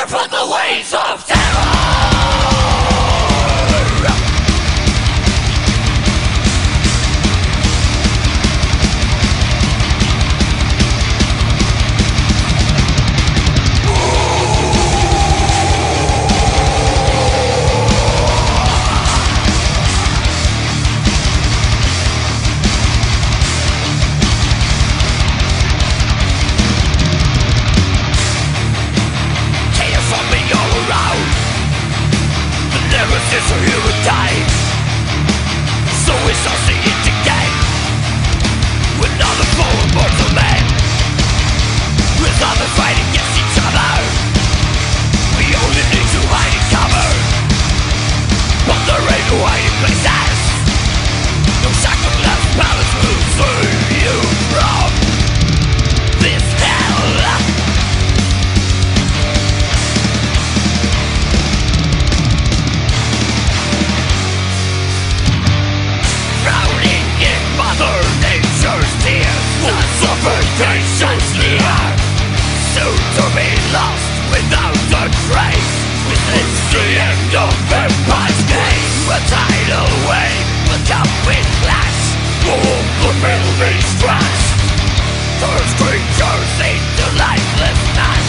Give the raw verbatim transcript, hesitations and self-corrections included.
Turn from the ways of terror. So you would die. So we shall see it again. With another foe of mortal men. With other fighting against each other. We only need to hide and cover. But there ain't no hiding places. No shackleless palace will save you from this hell. Mother Nature's tears, the suffocation's near. Soon to be lost without a trace. Within the end of vampire's days. A tidal wave will come with clash. All the middle beast trash. Turns creatures into lifelessness.